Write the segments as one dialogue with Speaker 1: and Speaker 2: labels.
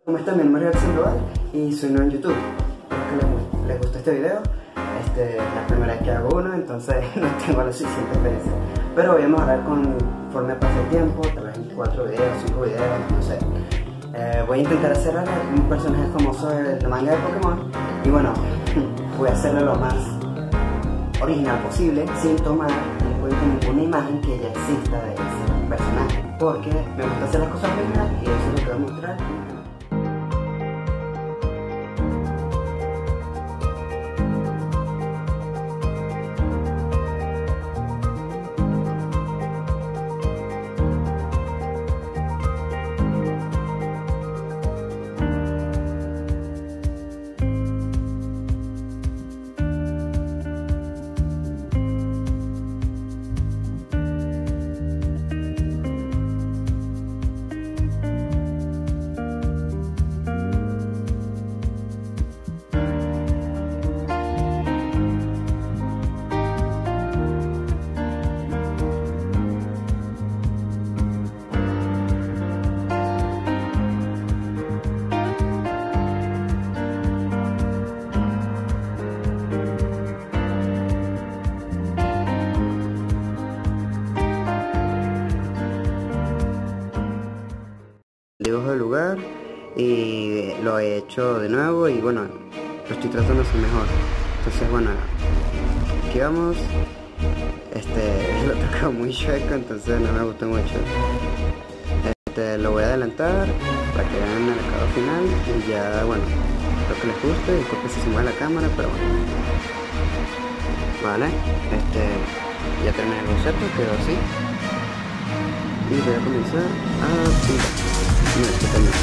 Speaker 1: ¿Cómo están? Mi nombre es Alexander Global y soy nuevo en YouTube. Espero que les gustó este video. Es la primera vez que hago uno, entonces no tengo la suficiente experiencia. Pero voy a mejorar conforme pase el tiempo, tal vez 4 videos, 5 videos, no sé. Voy a intentar hacer un personaje famoso del manga de Pokémon. Y bueno, voy a hacerlo lo más original posible, sin tomar en cuenta ninguna imagen que ya exista de ese personaje. Porque me gusta hacer las cosas originales y eso es lo que voy a mostrar. Dibujo del lugar y lo he hecho de nuevo y bueno, lo estoy tratando de hacer mejor. Entonces bueno, aquí vamos. Lo he tocado muy chueco, entonces no me gustó mucho. Lo voy a adelantar para que vean el acabado final y ya bueno, espero que les guste. Disculpen si se mueve la cámara, pero bueno. Vale, ya terminé el concepto, quedó así. Y voy a comenzar a pintar. Mira, este también.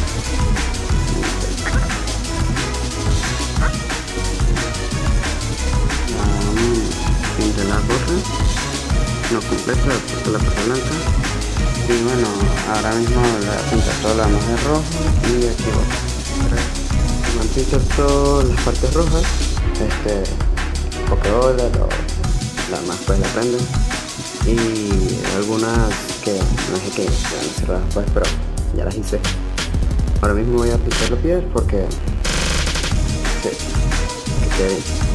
Speaker 1: Pinté la roja, no completa, la parte blanca. Y bueno, ahora mismo le voy a pintar todo lo demás de rojo y aquí voy a pintar todas las partes rojas. Pokébola, las demás pues la prenden. Y algunas que no sé qué van a cerrar después, pero ya las hice. Ahora mismo voy a pintar los pies porque sí, que quede bien.